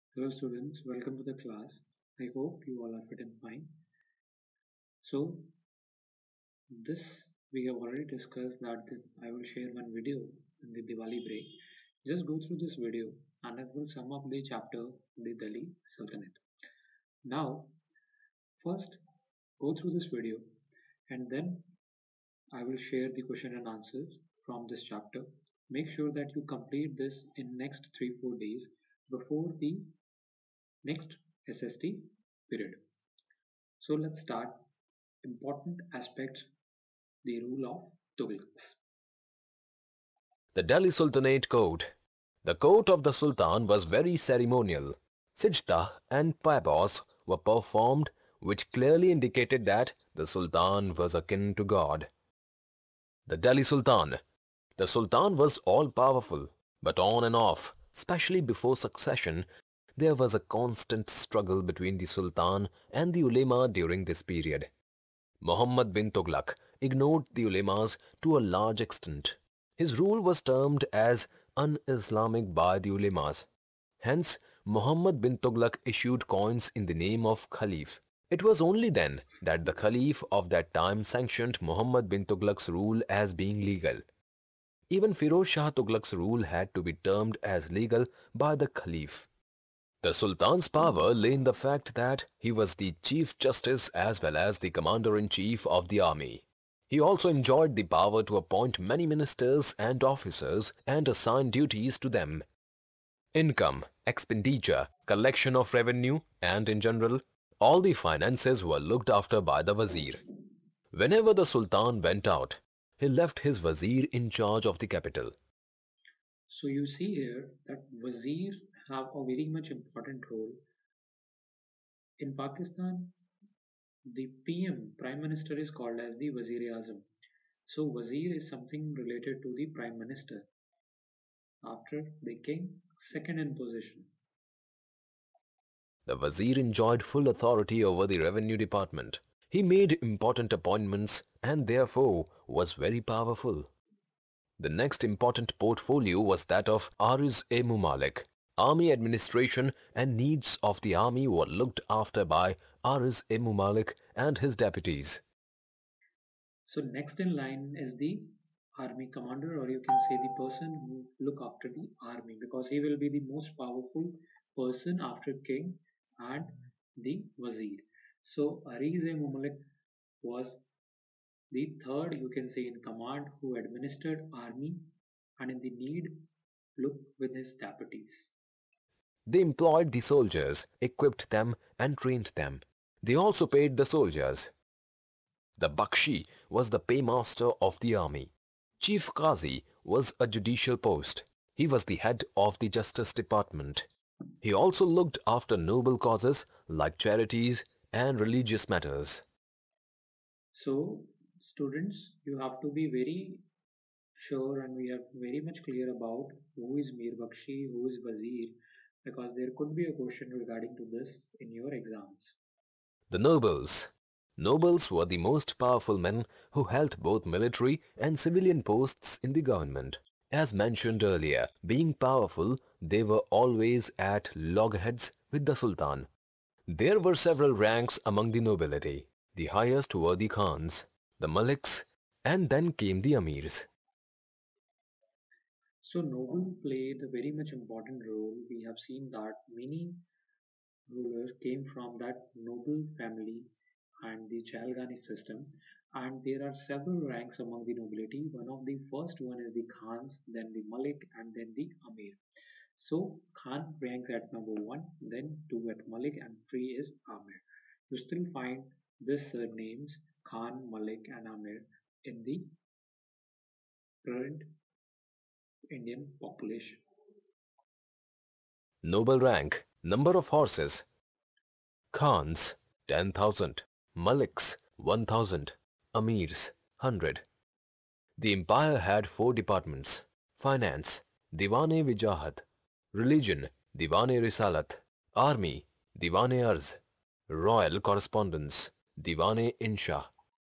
Hello students, welcome to the class. I hope you all are fit and fine. So this we have already discussed that I will share one video in the Diwali break. Just go through this video and it will sum up the chapter the Delhi Sultanate. Now first go through this video and then I will share the question and answers from this chapter. Make sure that you complete this in next 3-4 days before the next SST period. So let's start. Important aspects, the rule of Tughlaqs. The Delhi Sultanate Court. The court of the Sultan was very ceremonial. Sijda and Pabos were performed, which clearly indicated that the Sultan was akin to God. The Delhi Sultan. The Sultan was all-powerful, but on and off, especially before succession, there was a constant struggle between the Sultan and the ulema during this period. Muhammad bin Tughlaq ignored the ulemas to a large extent. His rule was termed as un-Islamic by the ulemas. Hence, Muhammad bin Tughlaq issued coins in the name of Khalif. It was only then that the Khalif of that time sanctioned Muhammad bin Tughlaq's rule as being legal. Even Firoz Shah Tughlaq's rule had to be termed as legal by the Khalif. The Sultan's power lay in the fact that he was the Chief Justice as well as the Commander-in-Chief of the army. He also enjoyed the power to appoint many ministers and officers and assign duties to them. Income, expenditure, collection of revenue, and in general, all the finances were looked after by the Wazir. Whenever the Sultan went out, he left his Wazir in charge of the capital. So you see here that Wazir have a very much important role. In Pakistan, the PM, Prime Minister is called as the Wazir-e-Azam. So Wazir is something related to the Prime Minister. After the King, second in position. The Wazir enjoyed full authority over the revenue department. He made important appointments and therefore was very powerful. The next important portfolio was that of Ariz-e-Mumalik. Army administration and needs of the army were looked after by Ariz-e-Mumalik and his deputies. So next in line is the army commander, or you can say the person who look after the army, because he will be the most powerful person after king and the wazir. So Ariz-e-Mumalik was the third, you can say, in command who administered army and in the need looked with his deputies. They employed the soldiers, equipped them and trained them. They also paid the soldiers. The Bakshi was the paymaster of the army. Chief Qazi was a judicial post. He was the head of the Justice Department. He also looked after noble causes like charities and religious matters. So students, you have to be very sure and we are very much clear about who is Mir Bakshi, who is Wazir, because there could be a question regarding to this in your exams. The nobles. Nobles were the most powerful men who held both military and civilian posts in the government. As mentioned earlier, being powerful, they were always at loggerheads with the Sultan. There were several ranks among the nobility. The highest were the Khans, the Maliks, and then came the Amirs. So noble played a very much important role. We have seen that many rulers came from that noble family and the Chalgani system, and there are several ranks among the nobility. One of the first one is the Khans, then the Malik, and then the Amir. So Khan ranks at number 1, then 2 at Malik, and 3 is Amir. You still find these names Khan, Malik, and Amir in the current Indian population. Noble rank, number of horses. Khans, 10,000. Maliks, 1,000. Amirs, 100. The empire had four departments: finance, Diwan-e-Wijahat; religion, Diwan-e-Risalat; army, Diwan-e-Arz; royal correspondence, Diwan-e-Insha.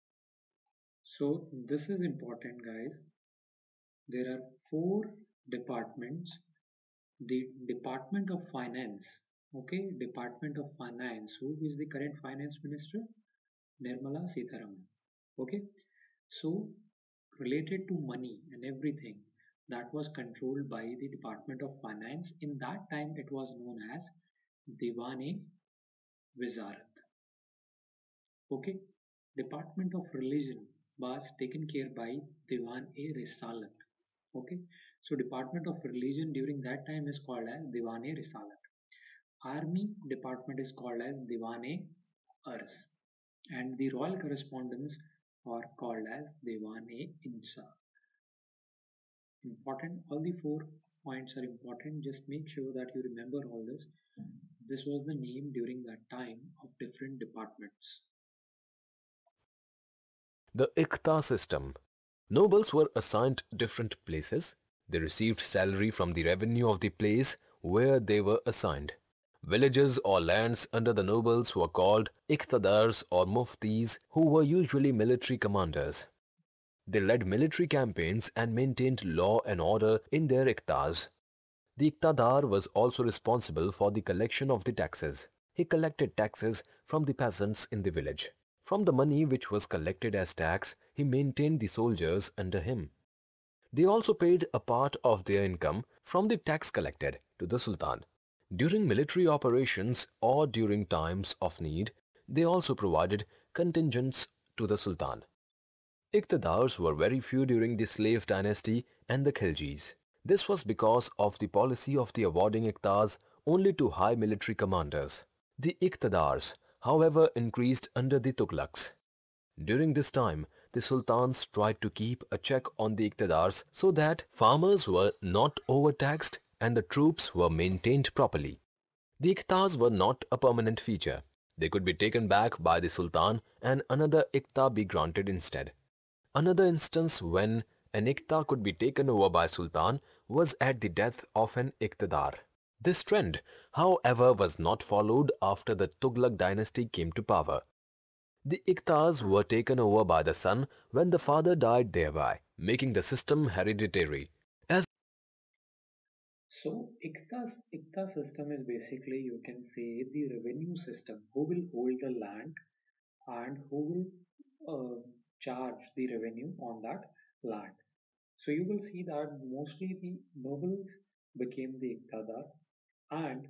So this is important, guys. There are four departments. The Department of Finance. Okay, Department of Finance. Who is the current Finance Minister? Nirmala Sitharaman. Okay, so related to money and everything that was controlled by the Department of Finance. In that time, it was known as Diwan-e Wizarat. Okay, Department of Religion was taken care by Diwan-e Risalat. Okay, so Department of Religion during that time is called as Diwan-e Risalat. Army department is called as Diwan-e Ars, and the royal correspondents are called as Diwan-e Insa. Important, all the 4 points are important. Just make sure that you remember all this. This was the name during that time of different departments. The Iqta system. Nobles were assigned different places. They received salary from the revenue of the place where they were assigned. Villages or lands under the nobles were called Iqtadars or Muftis, who were usually military commanders. They led military campaigns and maintained law and order in their Iqtas. The Iqtadar was also responsible for the collection of the taxes. He collected taxes from the peasants in the village. From the money which was collected as tax, he maintained the soldiers under him. They also paid a part of their income from the tax collected to the Sultan. During military operations or during times of need, they also provided contingents to the Sultan. Iqtidars were very few during the slave dynasty and the Khiljis. This was because of the policy of the awarding iqtas only to high military commanders. The Iqtidars, however, increased under the Tughlaqs. During this time, the sultans tried to keep a check on the Iqtidars so that farmers were not overtaxed and the troops were maintained properly. The Iqtas were not a permanent feature. They could be taken back by the sultan and another Iqta be granted instead. Another instance when an Iqta could be taken over by sultan was at the death of an Iqtidar. This trend, however, was not followed after the Tughlaq dynasty came to power. The Iqtas were taken over by the son when the father died, thereby making the system hereditary. So Iqta system is basically, you can say, the revenue system. Who will hold the land and who will charge the revenue on that land. So you will see that mostly the nobles became the Iqtadar, and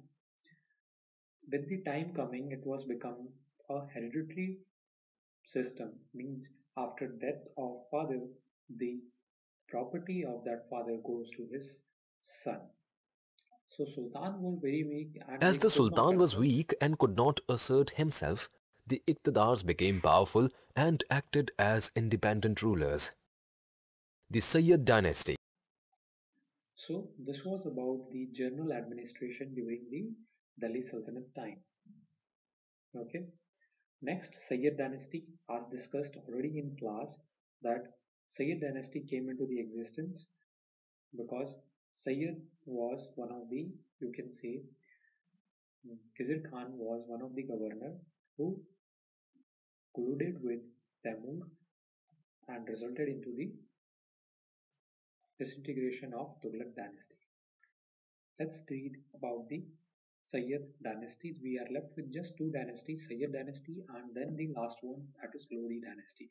with the time coming it was become a hereditary system, means after death of father the property of that father goes to his son. So Sultan was very weak and As they the could not sultan was afford. weak and could not assert himself, the Iqtidars became powerful and acted as independent rulers. The Sayyid dynasty. So this was about the general administration during the Delhi Sultanate time. Okay. Next, Sayyid dynasty. As discussed already in class, that Sayyid dynasty came into the existence because Sayyid was one of the, you can say, Khizr Khan was one of the governor who colluded with Tamur and resulted into the disintegration of Tughlaq dynasty. Let's read about the Sayyid dynasty. We are left with just two dynasties, Sayyid dynasty and then the last one, that is Lodi dynasty.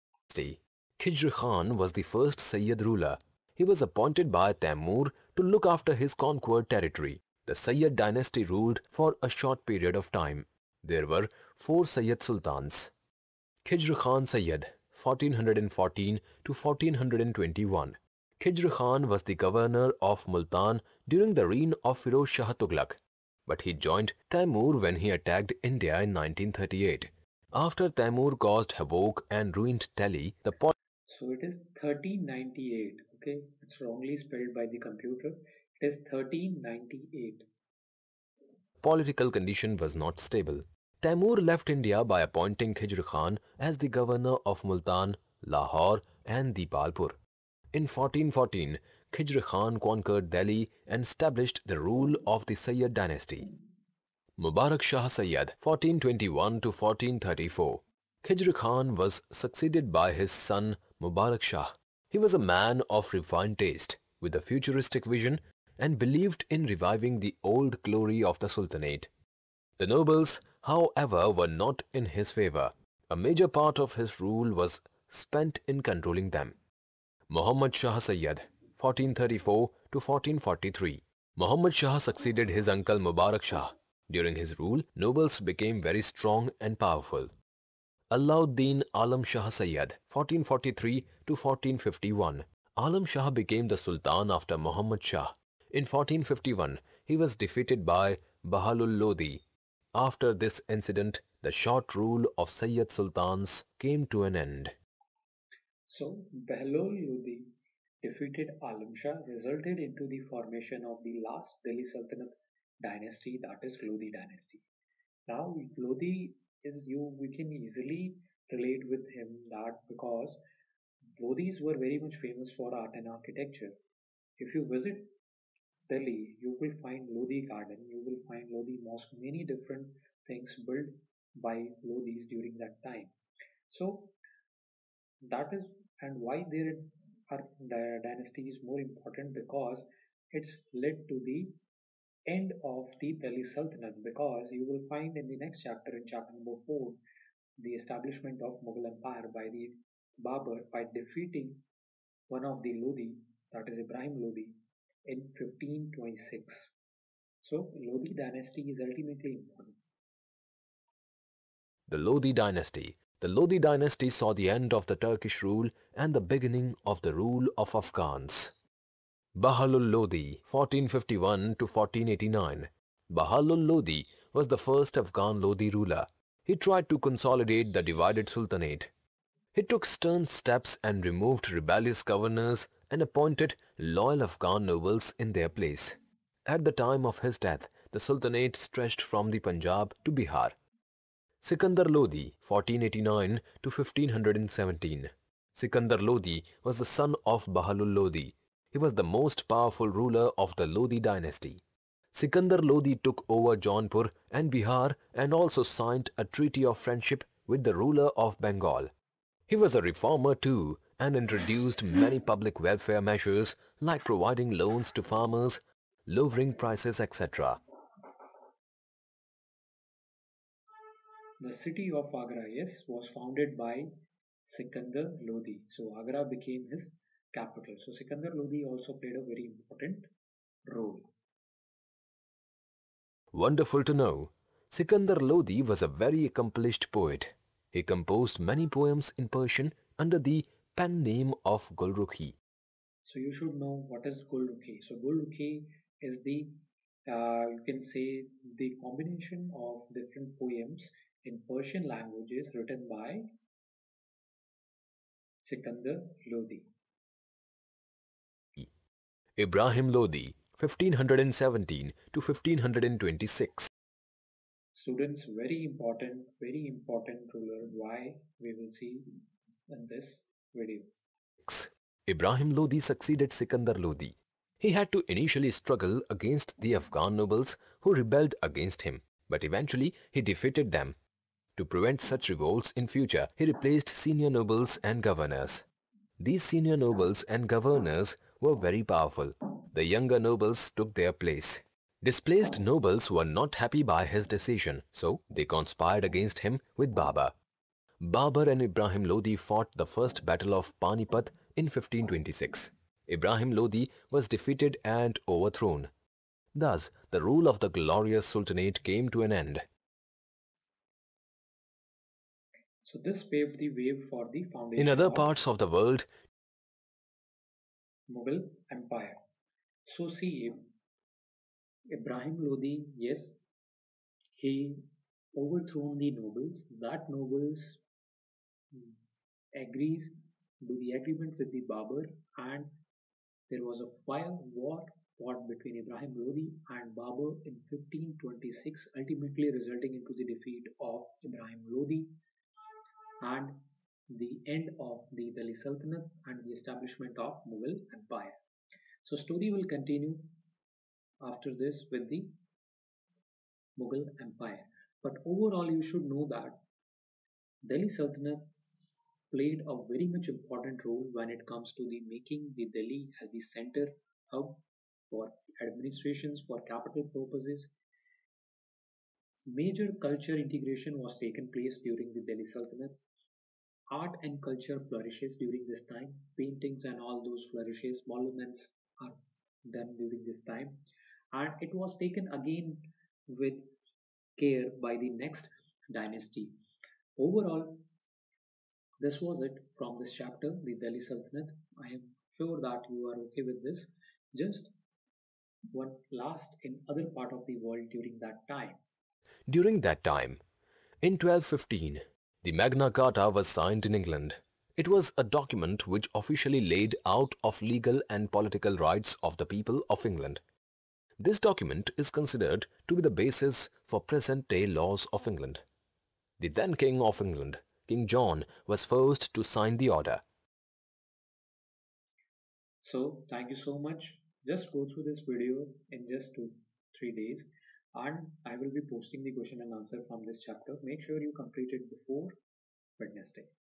Khijr Khan was the first Sayyid ruler. He was appointed by Tamur to look after his conquered territory. The Sayyid dynasty ruled for a short period of time. There were 4 Sayyid sultans. Khijr Khan Sayyid, 1414 to 1421. Khijr Khan was the governor of Multan during the reign of Firoz Shah Tughlaq, but he joined Taimur when he attacked India in 1938. After Taimur caused havoc and ruined Delhi, So it is 1398. Okay, it's wrongly spelled by the computer. It is 1398. political condition was not stable. Taimur left India by appointing Khijr Khan as the governor of Multan, Lahore and Dipalpur. In 1414, Khijr Khan conquered Delhi and established the rule of the Sayyid dynasty. Mubarak Shah Sayyid, 1421 to 1434. Khijr Khan was succeeded by his son Mubarak Shah. He was a man of refined taste, with a futuristic vision and believed in reviving the old glory of the Sultanate. The nobles, however, were not in his favor. A major part of his rule was spent in controlling them. Muhammad Shah Sayyid, 1434 to 1443. Muhammad Shah succeeded his uncle Mubarak Shah. During his rule, nobles became very strong and powerful. Alauddin Alam Shah Sayyid, 1443 to 1451. Alam Shah became the Sultan after Muhammad Shah. In 1451, he was defeated by Bahalul Lodi. After this incident, the short rule of Sayyid Sultans came to an end. So Behlul Lodi defeated Alam Shah resulted into the formation of the last Delhi Sultanate dynasty, that is Lodi dynasty. Now Lodi is we can easily relate with him that because Lodis were very much famous for art and architecture. If you visit Delhi, you will find Lodi Garden, you will find Lodi Mosque, many different things built by Lodis during that time. So that is and why their dynasty is more important because it's led to the end of the Delhi Sultanate because you will find in the next chapter in chapter number 4 the establishment of Mughal Empire by the Babur by defeating one of the Lodi that is Ibrahim Lodi in 1526. So Lodi dynasty is ultimately important. The Lodi dynasty. The Lodi dynasty saw the end of the Turkish rule and the beginning of the rule of Afghans. Bahalul Lodi, 1451 to 1489. Bahalul Lodi was the first Afghan Lodi ruler. He tried to consolidate the divided sultanate. He took stern steps and removed rebellious governors and appointed loyal Afghan nobles in their place. At the time of his death, the sultanate stretched from the Punjab to Bihar. Sikandar Lodi, 1489 to 1517. Sikandar Lodi was the son of Bahalul Lodi. He was the most powerful ruler of the Lodi dynasty. Sikandar Lodi took over Jaunpur and Bihar and also signed a treaty of friendship with the ruler of Bengal. He was a reformer too and introduced many public welfare measures like providing loans to farmers, lowering prices, etc. The city of Agra, yes, was founded by Sikandar Lodi. So Agra became his capital. So Sikandar Lodi also played a very important role. Wonderful to know. Sikandar Lodi was a very accomplished poet. He composed many poems in Persian under the pen name of Gulrukhi. So you should know what is Gulrukhi. So Gulrukhi is the you can say the combination of different poems in Persian languages written by Sikandar Lodi. Ibrahim Lodi, 1517 to 1526. Students, very important ruler. Why we will see in this video. Ibrahim Lodi succeeded Sikandar Lodi. He had to initially struggle against the Afghan nobles who rebelled against him, but eventually he defeated them. To prevent such revolts in future, he replaced senior nobles and governors. These senior nobles and governors were very powerful. The younger nobles took their place. Displaced nobles were not happy by his decision, so they conspired against him with Babur. Babur and Ibrahim Lodi fought the first battle of Panipat in 1526. Ibrahim Lodi was defeated and overthrown. Thus, the rule of the glorious Sultanate came to an end. So this paved the way for the foundation In other of parts of the world, Mughal Empire. So see, Ibrahim Lodi, yes, he overthrown the nobles. That nobles agrees to the agreement with the Babur, and there was a fire war fought between Ibrahim Lodi and Babur in 1526, ultimately resulting into the defeat of Ibrahim Lodi and the end of the Delhi Sultanate and the establishment of Mughal Empire. So story will continue after this with the Mughal Empire. But overall you should know that Delhi Sultanate played a very much important role when it comes to the making the Delhi as the center hub for administrations for capital purposes. Major culture integration was taken place during the Delhi Sultanate. Art and culture flourishes during this time. Paintings and all those flourishes. Monuments are done during this time. And it was taken again with care by the next dynasty. Overall, this was it from this chapter, the Delhi Sultanate. I am sure that you are okay with this. Just what last in other part of the world during that time. During that time, in 1215, the Magna Carta was signed in England. It was a document which officially laid out of legal and political rights of the people of England. This document is considered to be the basis for present-day laws of England. The then King of England, King John, was first to sign the order. So thank you so much. Just go through this video in just 2 3 days, and I will be posting the question and answer from this chapter. Make sure you complete it before Wednesday.